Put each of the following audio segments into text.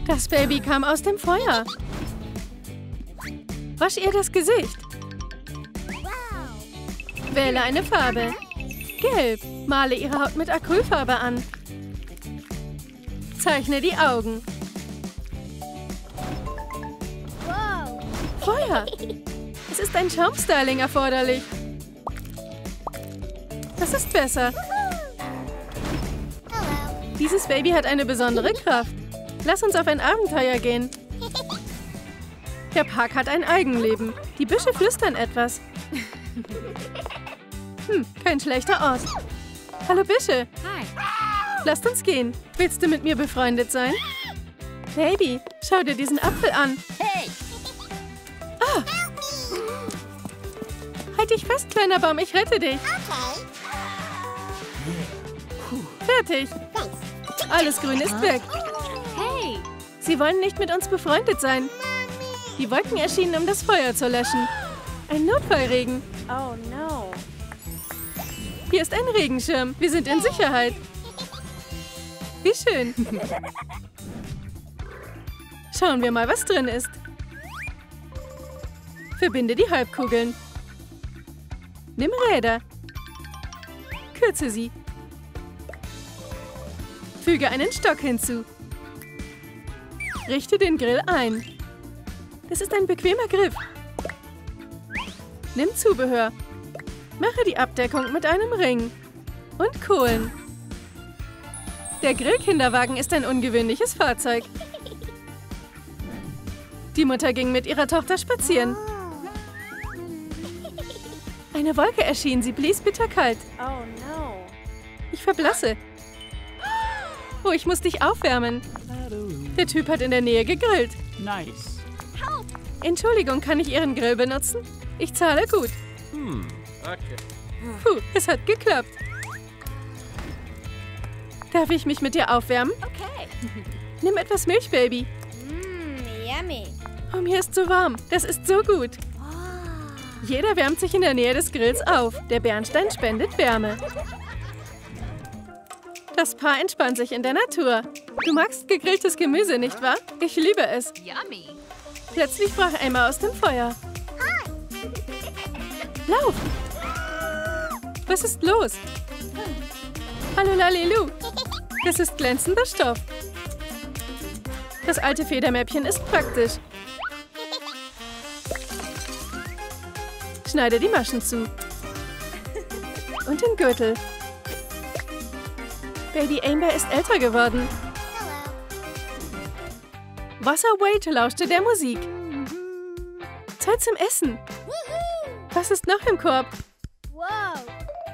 Das Baby kam aus dem Feuer. Wasch ihr das Gesicht. Wähle eine Farbe. Gelb. Male ihre Haut mit Acrylfarbe an. Zeichne die Augen. Feuer. Es ist ein Schaumstyling erforderlich. Das ist besser. Dieses Baby hat eine besondere Kraft. Lass uns auf ein Abenteuer gehen. Der Park hat ein Eigenleben. Die Büsche flüstern etwas. Kein schlechter Ort. Hallo Büsche. Hi. Lasst uns gehen. Willst du mit mir befreundet sein? Baby, schau dir diesen Apfel an. Hey. Ah. Halt dich fest, kleiner Baum, ich rette dich. Fertig. Alles Grün ist weg. Hey. Sie wollen nicht mit uns befreundet sein. Die Wolken erschienen, um das Feuer zu löschen. Ein Notfallregen. Oh no. Hier ist ein Regenschirm. Wir sind in Sicherheit. Wie schön. Schauen wir mal, was drin ist. Verbinde die Halbkugeln. Nimm Räder. Kürze sie. Füge einen Stock hinzu. Richte den Grill ein. Das ist ein bequemer Griff. Nimm Zubehör. Mache die Abdeckung mit einem Ring. Und Kohlen. Der Grillkinderwagen ist ein ungewöhnliches Fahrzeug. Die Mutter ging mit ihrer Tochter spazieren. Eine Wolke erschien, sie blies bitterkalt. Oh no. Ich verblasse. Oh, ich muss dich aufwärmen. Der Typ hat in der Nähe gegrillt. Nice. Entschuldigung, kann ich Ihren Grill benutzen? Ich zahle gut. Okay. Puh, es hat geklappt. Darf ich mich mit dir aufwärmen? Okay. Nimm etwas Milch, Baby. Yummy. Oh, mir ist so warm. Das ist so gut. Jeder wärmt sich in der Nähe des Grills auf. Der Bernstein spendet Wärme. Das Paar entspannt sich in der Natur. Du magst gegrilltes Gemüse, nicht wahr? Ich liebe es. Yummy. Plötzlich brach Emma aus dem Feuer. Lauf! Was ist los? Hallo Lalilu. Das ist glänzender Stoff. Das alte Federmäppchen ist praktisch. Schneide die Maschen zu. Und den Gürtel. Baby Amber ist älter geworden. Wasserweight lauschte der Musik. Zeit zum Essen. Was ist noch im Korb? Wow.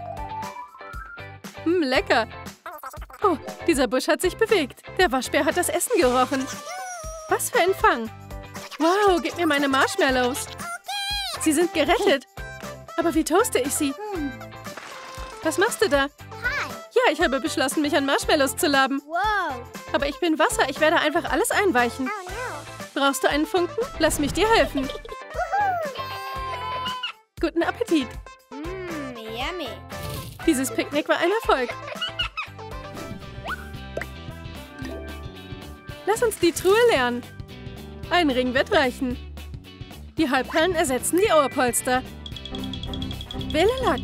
Lecker. Oh, dieser Busch hat sich bewegt. Der Waschbär hat das Essen gerochen. Was für ein Fang. Wow, gib mir meine Marshmallows. Sie sind gerettet. Aber wie toaste ich sie? Was machst du da? Ja, ich habe beschlossen, mich an Marshmallows zu laben. Wow. Aber ich bin Wasser, ich werde einfach alles einweichen. Brauchst du einen Funken? Lass mich dir helfen. Guten Appetit. Yummy. Dieses Picknick war ein Erfolg. Lass uns die Truhe leeren. Ein Ring wird reichen. Die Halbperlen ersetzen die Ohrpolster. Wähle Lack.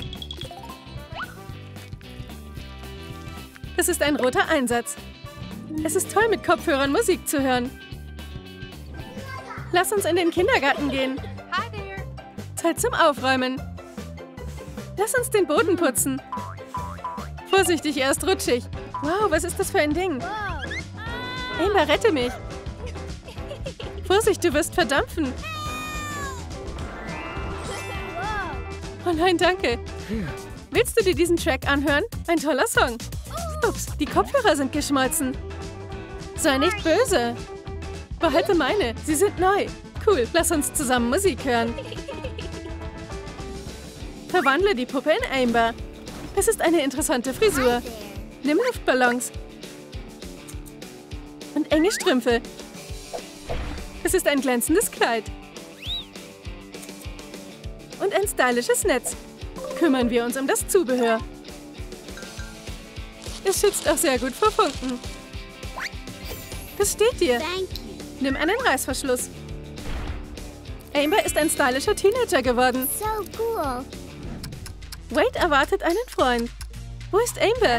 Das ist ein roter Einsatz. Es ist toll, mit Kopfhörern Musik zu hören. Lass uns in den Kindergarten gehen. Hi there. Zeit zum Aufräumen. Lass uns den Boden putzen. Vorsichtig, er ist rutschig. Wow, was ist das für ein Ding? Amber, rette mich. Vorsicht, du wirst verdampfen. Oh nein, danke. Willst du dir diesen Track anhören? Ein toller Song. Ups, die Kopfhörer sind geschmolzen. Sei nicht böse. Behalte meine, sie sind neu. Cool, lass uns zusammen Musik hören. Verwandle die Puppe in Amber. Es ist eine interessante Frisur. Nimm Luftballons. Und enge Strümpfe. Es ist ein glänzendes Kleid. Und ein stylisches Netz. Kümmern wir uns um das Zubehör. Es schützt auch sehr gut vor Funken. Das steht dir. Thank you. Nimm einen Reißverschluss. Amber ist ein stylischer Teenager geworden. So cool. Wade erwartet einen Freund. Wo ist Amber?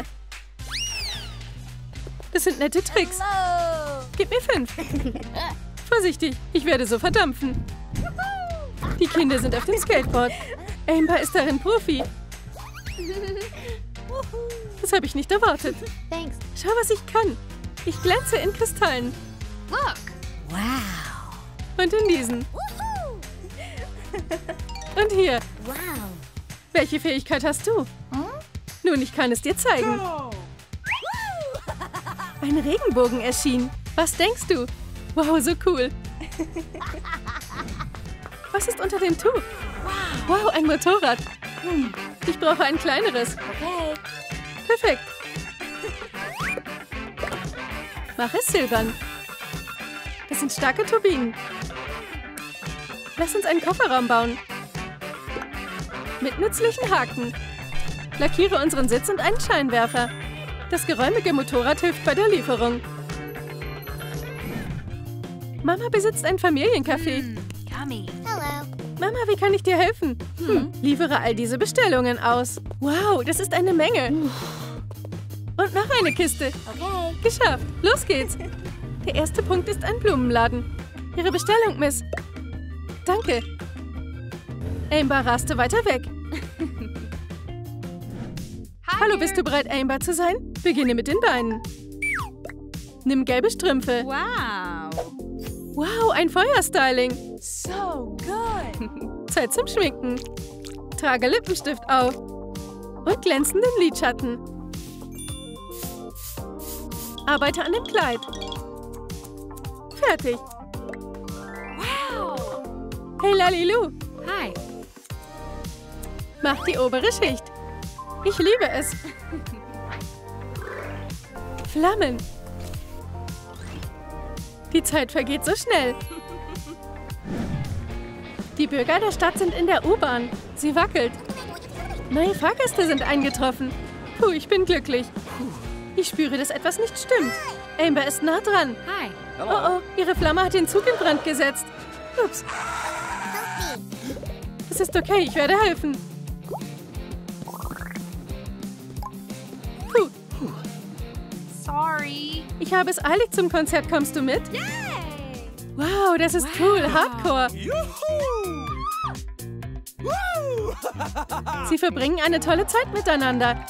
Das sind nette Tricks. Hello. Gib mir 5. Vorsichtig, ich werde so verdampfen. Die Kinder sind auf dem Skateboard. Amber ist darin Profi. Das habe ich nicht erwartet. Thanks. Schau, was ich kann. Ich glänze in Kristallen. Look. Und in diesen. Und hier. Wow. Welche Fähigkeit hast du? Nun, ich kann es dir zeigen. Ein Regenbogen erschien. Was denkst du? Wow, so cool. Was ist unter dem Tuch? Wow, ein Motorrad. Ich brauche ein kleineres. Okay. Perfekt. Mach es silbern. Das sind starke Turbinen. Lass uns einen Kofferraum bauen. Mit nützlichen Haken. Lackiere unseren Sitz und einen Scheinwerfer. Das geräumige Motorrad hilft bei der Lieferung. Mama besitzt ein Familiencafé. Yummy. Hello. Mama, wie kann ich dir helfen? Liefere all diese Bestellungen aus. Wow, das ist eine Menge. Und noch eine Kiste. Okay. Geschafft. Los geht's. Der erste Punkt ist ein Blumenladen. Ihre Bestellung, Miss. Danke. Amber raste weiter weg. Hallo, bist du bereit, Amber zu sein? Beginne mit den Beinen. Nimm gelbe Strümpfe. Wow. Wow, ein Feuerstyling. So good. Zeit zum Schminken. Trage Lippenstift auf. Und glänzenden Lidschatten. Arbeite an dem Kleid. Fertig. Wow. Hey, Lalilu. Hi. Mach die obere Schicht. Ich liebe es. Flammen. Die Zeit vergeht so schnell. Die Bürger der Stadt sind in der U-Bahn. Sie wackelt. Neue Fahrgäste sind eingetroffen. Puh, ich bin glücklich. Ich spüre, dass etwas nicht stimmt. Amber ist nah dran. Hi. Oh, ihre Flamme hat den Zug in Brand gesetzt. Ups. Es ist okay, ich werde helfen. Puh, Sorry. ich habe es eilig zum Konzert. Kommst du mit? Yay. Wow, das ist cool. Hardcore. Sie verbringen eine tolle Zeit miteinander.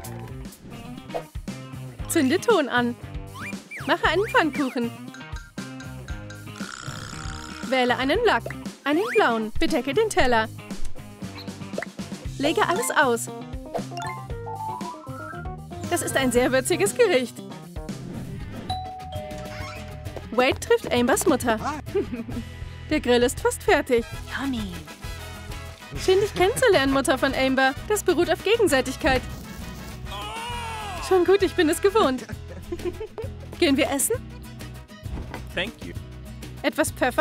Zünde Ton an. Mache einen Pfannkuchen. Wähle einen Lack. Einen blauen. Bedecke den Teller. Lege alles aus. Das ist ein sehr würziges Gericht. Wade trifft Ambers Mutter. Der Grill ist fast fertig. Yummy. Schön, dich kennenzulernen, Mutter von Amber. Das beruht auf Gegenseitigkeit. Schon gut, ich bin es gewohnt. Gehen wir essen? Thank you. Etwas Pfeffer?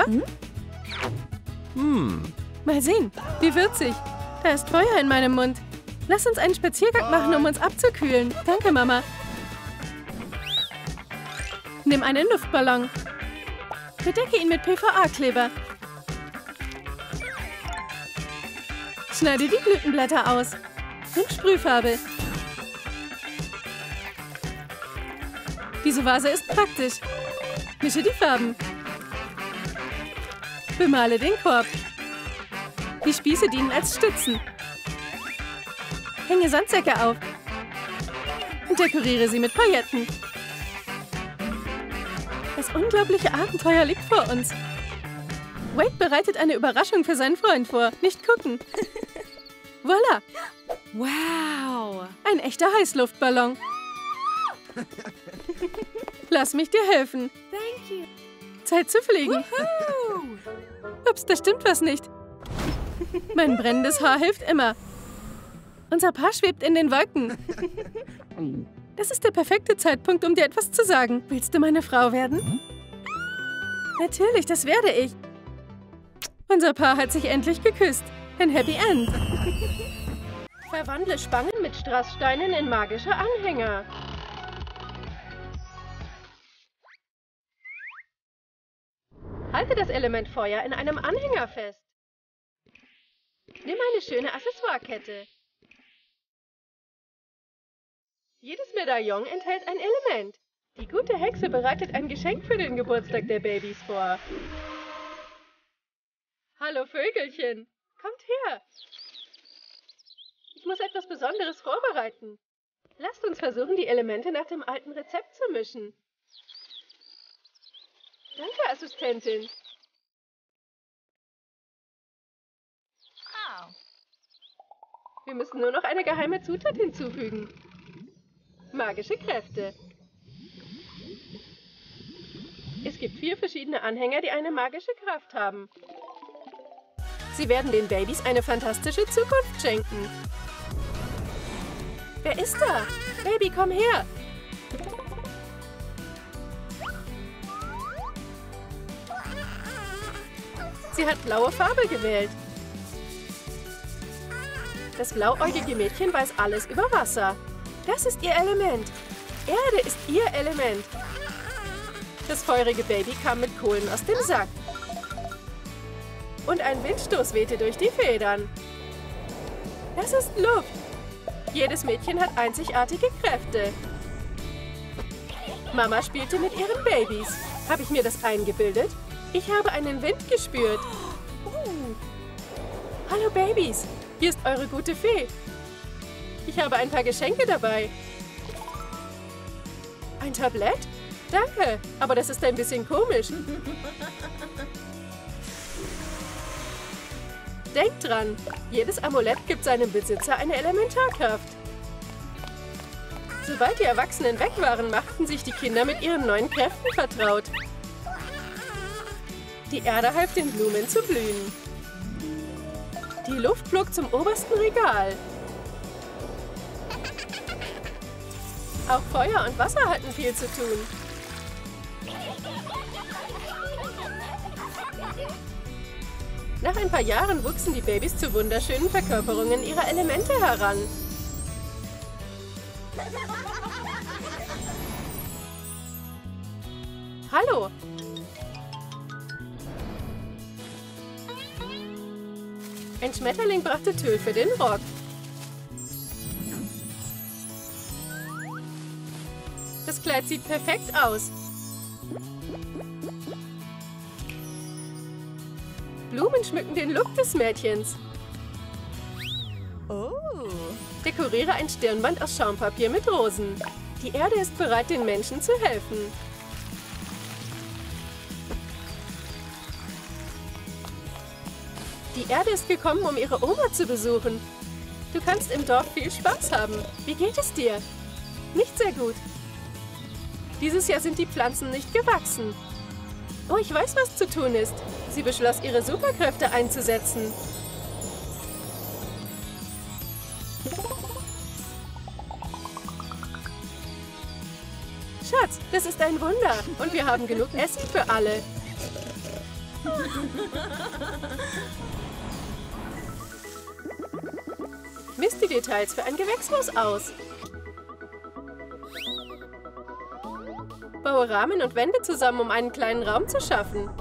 Mal sehen, wie würzig. Da ist Feuer in meinem Mund. Lass uns einen Spaziergang machen, um uns abzukühlen. Danke, Mama. Nimm einen Luftballon. Bedecke ihn mit PVA-Kleber. Schneide die Blütenblätter aus. Nimm Sprühfarbe. Diese Vase ist praktisch. Mische die Farben. Bemale den Korb. Die Spieße dienen als Stützen. Hänge Sandsäcke auf. Und dekoriere sie mit Pailletten. Das unglaubliche Abenteuer liegt vor uns. Wade bereitet eine Überraschung für seinen Freund vor. Nicht gucken. Voila! Wow. Ein echter Heißluftballon. Lass mich dir helfen. Thank you. Zeit zu fliegen. Woohoo. Ups, da stimmt was nicht. Mein brennendes Haar hilft immer. Unser Paar schwebt in den Wolken. Das ist der perfekte Zeitpunkt, um dir etwas zu sagen. Willst du meine Frau werden? Natürlich, das werde ich. Unser Paar hat sich endlich geküsst. Ein Happy End. Verwandle Spangen mit Strasssteinen in magische Anhänger. Halte das Element Feuer in einem Anhänger fest. Nimm eine schöne Accessoirekette. Jedes Medaillon enthält ein Element. Die gute Hexe bereitet ein Geschenk für den Geburtstag der Babys vor. Hallo Vögelchen, kommt her. Ich muss etwas Besonderes vorbereiten. Lasst uns versuchen, die Elemente nach dem alten Rezept zu mischen. Danke, Assistentin. Wir müssen nur noch eine geheime Zutat hinzufügen. Magische Kräfte. Es gibt 4 verschiedene Anhänger, die eine magische Kraft haben. Sie werden den Babys eine fantastische Zukunft schenken. Wer ist da? Baby, komm her! Sie hat blaue Farbe gewählt. Das blauäugige Mädchen weiß alles über Wasser. Das ist ihr Element. Erde ist ihr Element. Das feurige Baby kam mit Kohlen aus dem Sack. Und ein Windstoß wehte durch die Federn. Das ist Luft. Jedes Mädchen hat einzigartige Kräfte. Mama spielte mit ihren Babys. Habe ich mir das eingebildet? Ich habe einen Wind gespürt. Hallo Babys, hier ist eure gute Fee. Ich habe ein paar Geschenke dabei. Ein Tablett? Danke, aber das ist ein bisschen komisch. Denkt dran, jedes Amulett gibt seinem Besitzer eine Elementarkraft. Sobald die Erwachsenen weg waren, machten sich die Kinder mit ihren neuen Kräften vertraut. Die Erde half den Blumen zu blühen. Die Luft flog zum obersten Regal. Auch Feuer und Wasser hatten viel zu tun. Nach ein paar Jahren wuchsen die Babys zu wunderschönen Verkörperungen ihrer Elemente heran. Hallo! Ein Schmetterling brachte Tüll für den Rock. Das Kleid sieht perfekt aus. Blumen schmücken den Look des Mädchens. Dekoriere ein Stirnband aus Schaumpapier mit Rosen. Die Erde ist bereit, den Menschen zu helfen. Die Erde ist gekommen, um ihre Oma zu besuchen. Du kannst im Dorf viel Spaß haben. Wie geht es dir? Nicht sehr gut. Dieses Jahr sind die Pflanzen nicht gewachsen. Oh, ich weiß, was zu tun ist. Sie beschloss, ihre Superkräfte einzusetzen. Schatz, das ist ein Wunder. Und wir haben genug Essen für alle. Misst die Details für ein Gewächshaus aus. Baue Rahmen und Wände zusammen, um einen kleinen Raum zu schaffen.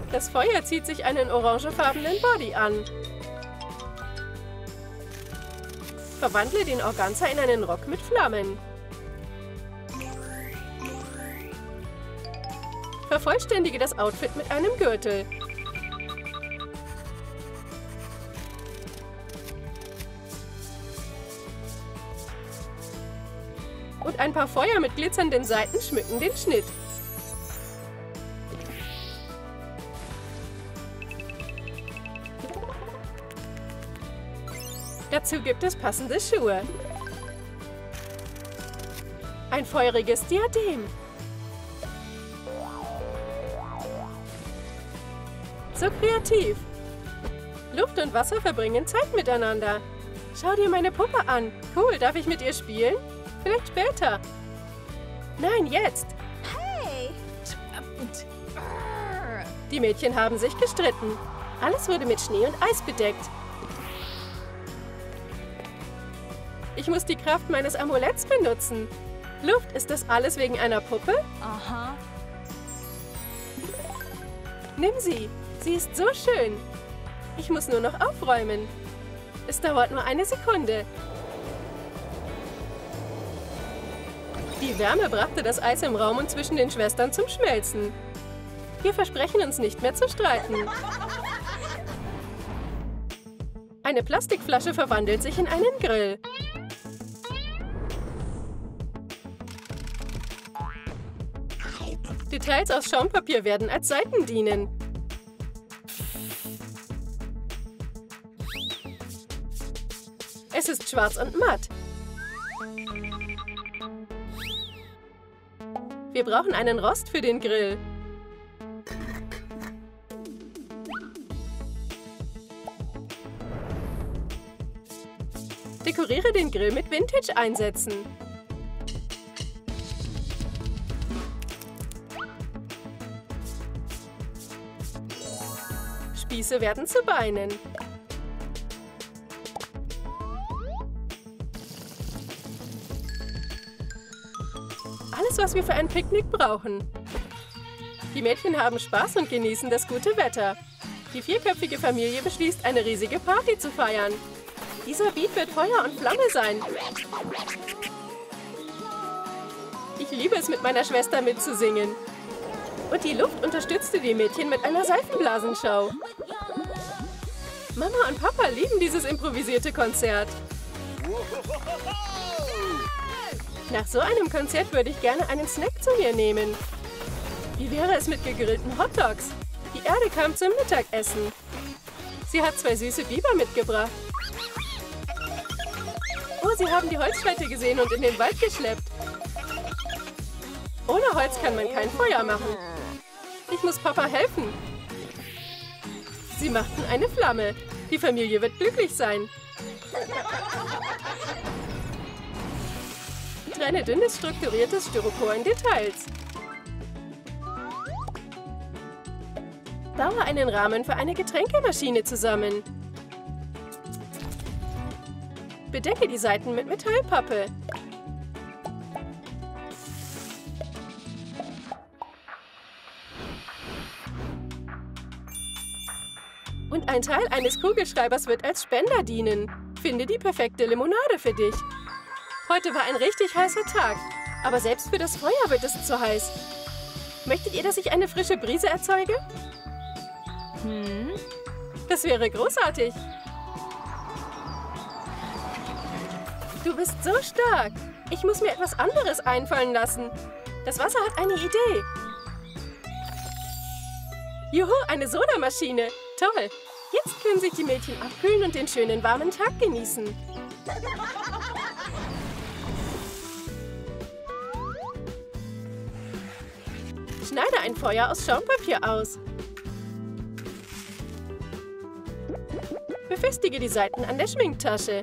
Das Feuer zieht sich einen orangefarbenen Body an. Verwandle den Organza in einen Rock mit Flammen. Vervollständige das Outfit mit einem Gürtel. Und ein paar Feuer mit glitzernden Seiten schmücken den Schnitt. Dazu gibt es passende Schuhe. Ein feuriges Diadem. So kreativ. Luft und Wasser verbringen Zeit miteinander. Schau dir meine Puppe an. Cool, darf ich mit ihr spielen? Vielleicht später. Nein, jetzt. Hey! Die Mädchen haben sich gestritten. Alles wurde mit Schnee und Eis bedeckt. Ich muss die Kraft meines Amuletts benutzen. Luft, ist das alles wegen einer Puppe? Aha. Nimm sie. Sie ist so schön. Ich muss nur noch aufräumen. Es dauert nur eine Sekunde. Die Wärme brachte das Eis im Raum und zwischen den Schwestern zum Schmelzen. Wir versprechen uns nicht mehr zu streiten. Eine Plastikflasche verwandelt sich in einen Grill. Details aus Schaumpapier werden als Seiten dienen. Es ist schwarz und matt. Wir brauchen einen Rost für den Grill. Dekoriere den Grill mit Vintage-Einsätzen. Spieße werden zu Beinen. Alles, was wir für ein Picknick brauchen. Die Mädchen haben Spaß und genießen das gute Wetter. Die vierköpfige Familie beschließt, eine riesige Party zu feiern. Dieser Beat wird Feuer und Flamme sein. Ich liebe es, mit meiner Schwester mitzusingen. Und die Luft unterstützte die Mädchen mit einer Seifenblasenshow. Mama und Papa lieben dieses improvisierte Konzert. Nach so einem Konzert würde ich gerne einen Snack zu mir nehmen. Wie wäre es mit gegrillten Hotdogs? Die Erde kam zum Mittagessen. Sie hat 2 süße Biber mitgebracht. Oh, sie haben die Holzscheite gesehen und in den Wald geschleppt. Ohne Holz kann man kein Feuer machen. Ich muss Papa helfen. Sie machten eine Flamme. Die Familie wird glücklich sein. Trenne dünnes, strukturiertes Styropor in Details. Baue einen Rahmen für eine Getränkemaschine zusammen. Bedecke die Seiten mit Metallpappe. Und ein Teil eines Kugelschreibers wird als Spender dienen. Finde die perfekte Limonade für dich. Heute war ein richtig heißer Tag, aber selbst für das Feuer wird es zu heiß. Möchtet ihr, dass ich eine frische Brise erzeuge? Das wäre großartig. Du bist so stark. Ich muss mir etwas anderes einfallen lassen. Das Wasser hat eine Idee. Juhu, eine Sodamaschine. Toll. Jetzt können sich die Mädchen abkühlen und den schönen warmen Tag genießen. Schneide ein Feuer aus Schaumpapier aus. Befestige die Seiten an der Schminktasche.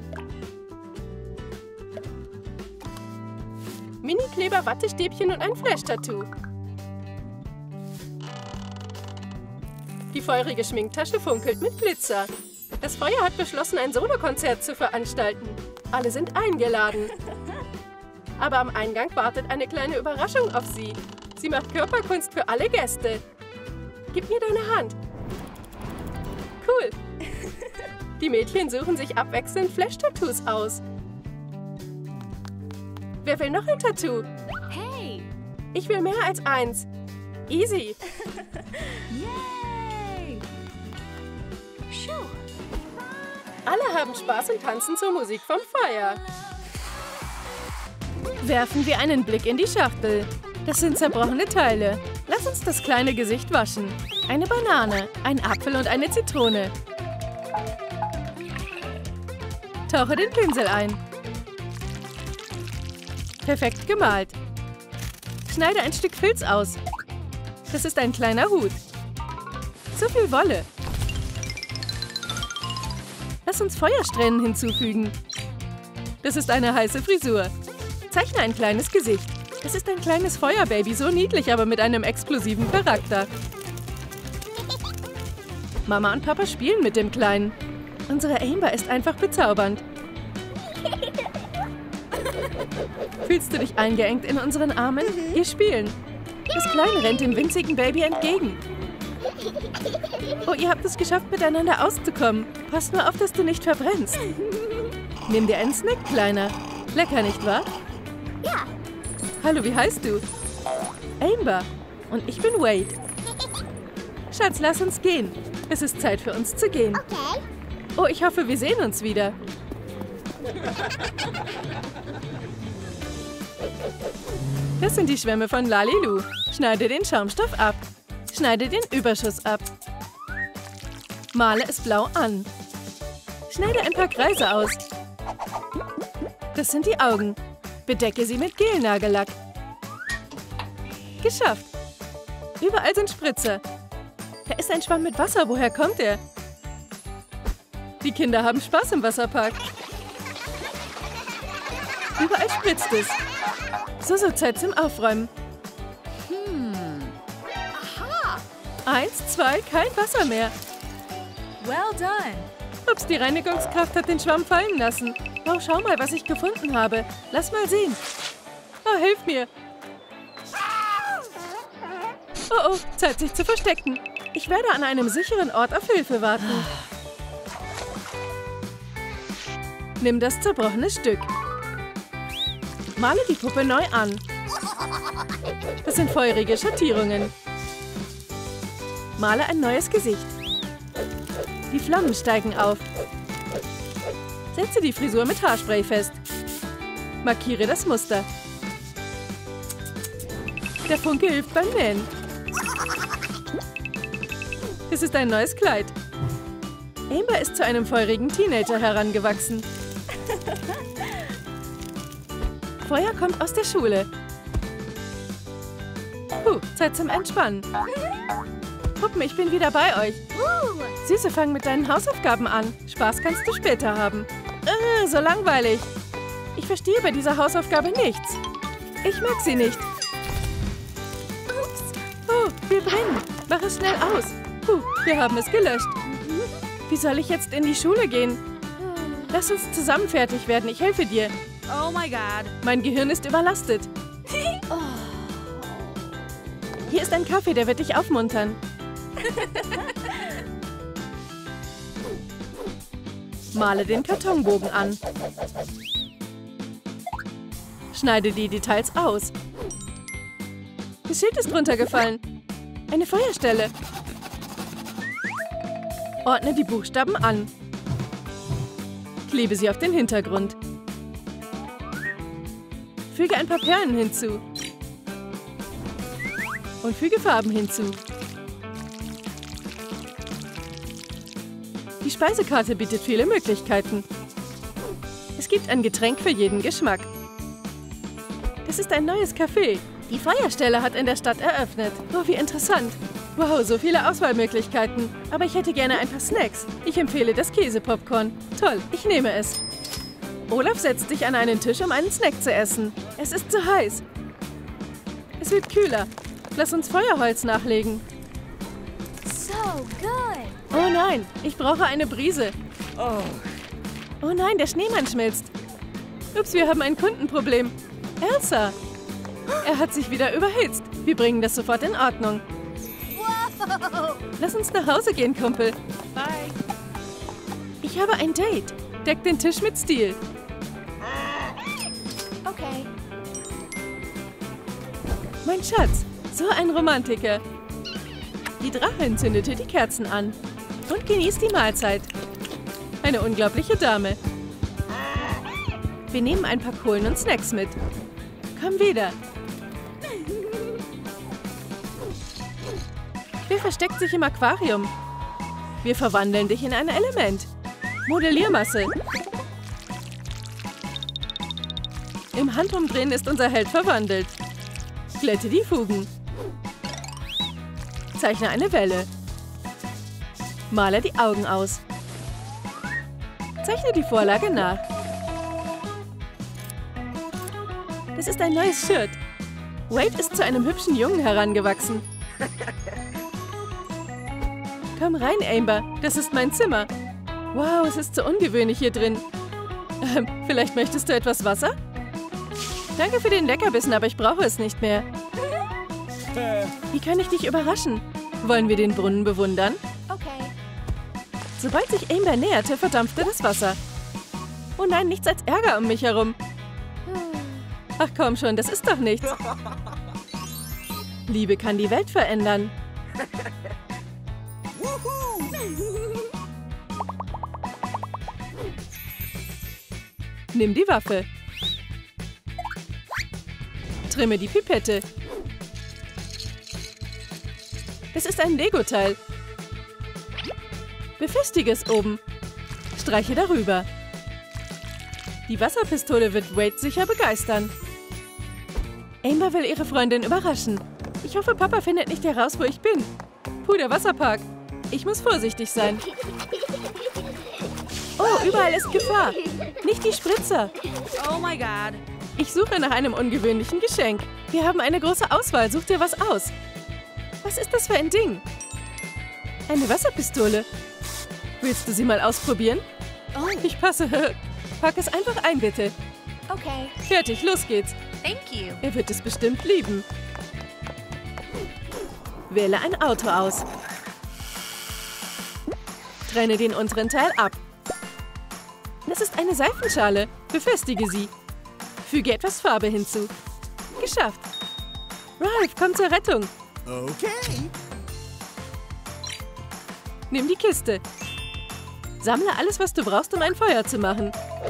Mini-Kleber, Wattestäbchen und ein Flash-Tattoo. Die feurige Schminktasche funkelt mit Glitzer. Das Feuer hat beschlossen, ein Solokonzert zu veranstalten. Alle sind eingeladen. Aber am Eingang wartet eine kleine Überraschung auf sie. Sie macht Körperkunst für alle Gäste. Gib mir deine Hand. Cool. Die Mädchen suchen sich abwechselnd Flash-Tattoos aus. Wer will noch ein Tattoo? Hey! Ich will mehr als eins. Easy. Yay! Shoo! Alle haben Spaß und tanzen zur Musik vom Feuer. Werfen wir einen Blick in die Schachtel. Das sind zerbrochene Teile. Lass uns das kleine Gesicht waschen. Eine Banane, ein Apfel und eine Zitrone. Tauche den Pinsel ein. Perfekt gemalt. Schneide ein Stück Filz aus. Das ist ein kleiner Hut. So viel Wolle. Lass uns Feuersträhnen hinzufügen. Das ist eine heiße Frisur. Zeichne ein kleines Gesicht. Das ist ein kleines Feuerbaby, so niedlich, aber mit einem explosiven Charakter. Mama und Papa spielen mit dem Kleinen. Unsere Amber ist einfach bezaubernd. Fühlst du dich eingeengt in unseren Armen? Wir spielen. Das Kleine rennt dem winzigen Baby entgegen. Oh, ihr habt es geschafft, miteinander auszukommen. Pass nur auf, dass du nicht verbrennst. Nimm dir einen Snack, Kleiner. Lecker, nicht wahr? Ja. Hallo, wie heißt du? Amber. Und ich bin Wade. Schatz, lass uns gehen. Es ist Zeit für uns zu gehen. Okay. Oh, ich hoffe, wir sehen uns wieder. Das sind die Schwämme von Lalilu. Schneide den Schaumstoff ab. Schneide den Überschuss ab. Male es blau an. Schneide ein paar Kreise aus. Das sind die Augen. Bedecke sie mit Gelnagellack. Geschafft. Überall sind Spritzer. Da ist ein Schwamm mit Wasser. Woher kommt er? Die Kinder haben Spaß im Wasserpark. Überall spritzt es. So, Zeit zum Aufräumen. Aha! 1, 2, kein Wasser mehr. Well done. Ups, die Reinigungskraft hat den Schwamm fallen lassen. Oh, schau mal, was ich gefunden habe. Lass mal sehen. Oh, hilf mir. Oh, Zeit sich zu verstecken. Ich werde an einem sicheren Ort auf Hilfe warten. Nimm das zerbrochene Stück. Male die Puppe neu an. Das sind feurige Schattierungen. Male ein neues Gesicht. Die Flammen steigen auf. Setze die Frisur mit Haarspray fest. Markiere das Muster. Der Funke hilft beim Nähen. Es ist ein neues Kleid. Amber ist zu einem feurigen Teenager herangewachsen. Feuer kommt aus der Schule. Zeit zum Entspannen. Puppen, ich bin wieder bei euch. Süße, fang mit deinen Hausaufgaben an. Spaß kannst du später haben. So langweilig. Ich verstehe bei dieser Hausaufgabe nichts. Ich mag sie nicht. Ups. Oh, wir brennen. Mach es schnell aus. Wir haben es gelöscht. Wie soll ich jetzt in die Schule gehen? Lass uns zusammen fertig werden. Ich helfe dir. Oh my God. Mein Gehirn ist überlastet. Hier ist ein Kaffee, der wird dich aufmuntern. Male den Kartonbogen an. Schneide die Details aus. Das Schild ist runtergefallen. Eine Feuerstelle. Ordne die Buchstaben an. Klebe sie auf den Hintergrund. Füge ein paar Perlen hinzu. Und füge Farben hinzu. Die Speisekarte bietet viele Möglichkeiten. Es gibt ein Getränk für jeden Geschmack. Das ist ein neues Café. Die Feuerstelle hat in der Stadt eröffnet. Oh, wie interessant. Wow, so viele Auswahlmöglichkeiten. Aber ich hätte gerne ein paar Snacks. Ich empfehle das Käsepopcorn. Toll, ich nehme es. Olaf setzt sich an einen Tisch, um einen Snack zu essen. Es ist zu heiß. Es wird kühler. Lass uns Feuerholz nachlegen. So good. Oh nein, ich brauche eine Brise. Oh nein, der Schneemann schmilzt. Ups, wir haben ein Kundenproblem. Elsa. Er hat sich wieder überhitzt. Wir bringen das sofort in Ordnung. Lass uns nach Hause gehen, Kumpel. Bye. Ich habe ein Date. Deck den Tisch mit Stil. Okay. Mein Schatz, so ein Romantiker. Die Drachin zündete die Kerzen an und genießt die Mahlzeit. Eine unglaubliche Dame. Wir nehmen ein paar Kohlen und Snacks mit. Komm wieder. Wer versteckt sich im Aquarium? Wir verwandeln dich in ein Element. Modelliermasse. Im Handumdrehen ist unser Held verwandelt. Glätte die Fugen. Zeichne eine Welle. Male die Augen aus. Zeichne die Vorlage nach. Das ist ein neues Shirt. Wade ist zu einem hübschen Jungen herangewachsen. Komm rein, Amber. Das ist mein Zimmer. Wow, es ist so ungewöhnlich hier drin. Vielleicht möchtest du etwas Wasser? Danke für den Leckerbissen, aber ich brauche es nicht mehr. Wie kann ich dich überraschen? Wollen wir den Brunnen bewundern? Okay. Sobald sich Amber näherte, verdampfte das Wasser. Oh nein, nichts als Ärger um mich herum. Ach komm schon, das ist doch nichts. Liebe kann die Welt verändern. Nimm die Waffe. Trimme die Pipette. Das ist ein Lego-Teil. Befestige es oben. Streiche darüber. Die Wasserpistole wird Wade sicher begeistern. Amber will ihre Freundin überraschen. Ich hoffe, Papa findet nicht heraus, wo ich bin. Puh, der Wasserpark. Ich muss vorsichtig sein. Oh, überall ist Gefahr. Nicht die Spritzer. Oh my God. Ich suche nach einem ungewöhnlichen Geschenk. Wir haben eine große Auswahl. Such dir was aus. Was ist das für ein Ding? Eine Wasserpistole. Willst du sie mal ausprobieren? Oh, Ich passe. Pack es einfach ein, bitte. okay. Fertig, los geht's. Thank you. Er wird es bestimmt lieben. Wähle ein Auto aus. Trenne den unteren Teil ab. Das ist eine Seifenschale. Befestige sie. Füge etwas Farbe hinzu. Geschafft. Ralph, komm zur Rettung. Okay. Nimm die Kiste. Sammle alles, was du brauchst, um ein Feuer zu machen.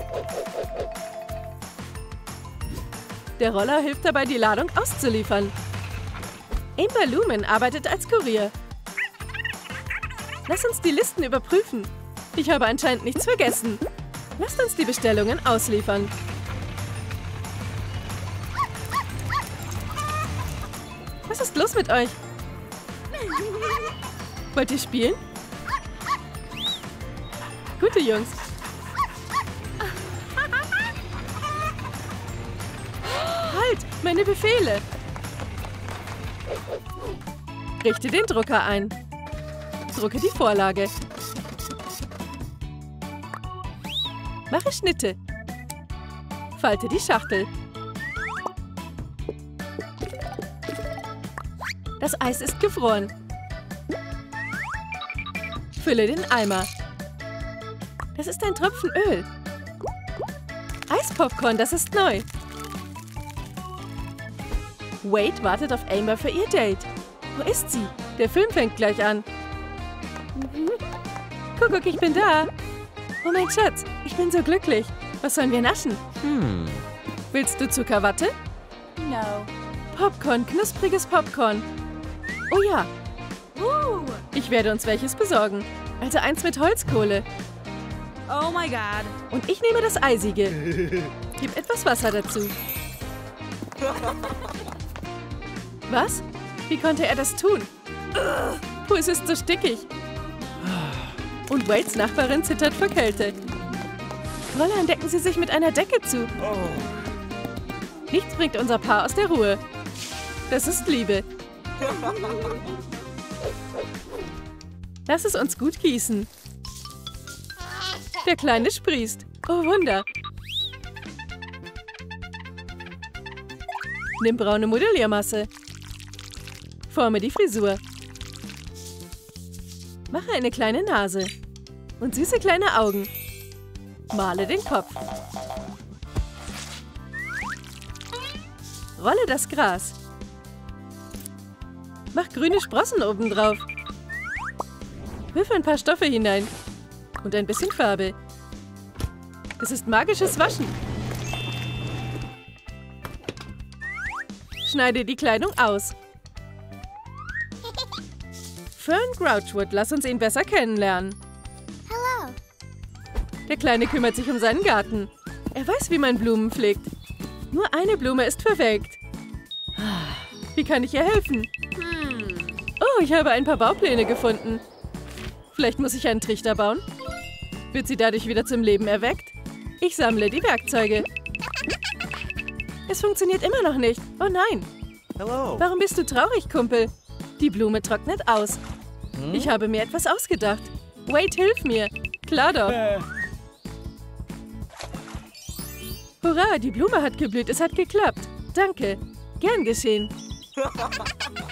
Der Roller hilft dabei, die Ladung auszuliefern. Amber Lumen arbeitet als Kurier. Lass uns die Listen überprüfen. Ich habe anscheinend nichts vergessen. Lasst uns die Bestellungen ausliefern. Was ist los mit euch? Wollt ihr spielen? Gute Jungs. Halt, meine Befehle. Richte den Drucker ein. Drucke die Vorlage. Mache Schnitte. Falte die Schachtel. Das Eis ist gefroren. Fülle den Eimer. Das ist ein Tropfen Öl. Eispopcorn, das ist neu. Wade wartet auf Amber für ihr Date. Wo ist sie? Der Film fängt gleich an. Kuckuck, ich bin da. Oh mein Schatz, ich bin so glücklich. Was sollen wir naschen? Willst du Zuckerwatte? No. Popcorn, knuspriges Popcorn. Oh ja, ich werde uns welches besorgen. Also eins mit Holzkohle. Oh my God. Und ich nehme das Eisige. Gib etwas Wasser dazu. Was? Wie konnte er das tun? Puh, es ist so stickig. Und Wades Nachbarin zittert vor Kälte. Fräulein, decken Sie sich mit einer Decke zu. Nichts bringt unser Paar aus der Ruhe. Das ist Liebe. Lass es uns gut gießen. Der Kleine sprießt. Oh Wunder. Nimm braune Modelliermasse. Forme die Frisur. Mache eine kleine Nase. Und süße kleine Augen. Male den Kopf. Rolle das Gras. Mach grüne Sprossen obendrauf. Wirf ein paar Stoffe hinein. Und ein bisschen Farbe. Es ist magisches Waschen. Schneide die Kleidung aus. Fern Grouchwood, lass uns ihn besser kennenlernen. Hello. Der Kleine kümmert sich um seinen Garten. Er weiß, wie man Blumen pflegt. Nur eine Blume ist verwelkt. Wie kann ich ihr helfen? Oh, ich habe ein paar Baupläne gefunden. Vielleicht muss ich einen Trichter bauen? Wird sie dadurch wieder zum Leben erweckt? Ich sammle die Werkzeuge. Es funktioniert immer noch nicht. Oh nein. Hello. Warum bist du traurig, Kumpel? Die Blume trocknet aus. Ich habe mir etwas ausgedacht. Wade, hilf mir. Klar doch. Hurra, die Blume hat geblüht. Es hat geklappt. Danke. Gern geschehen.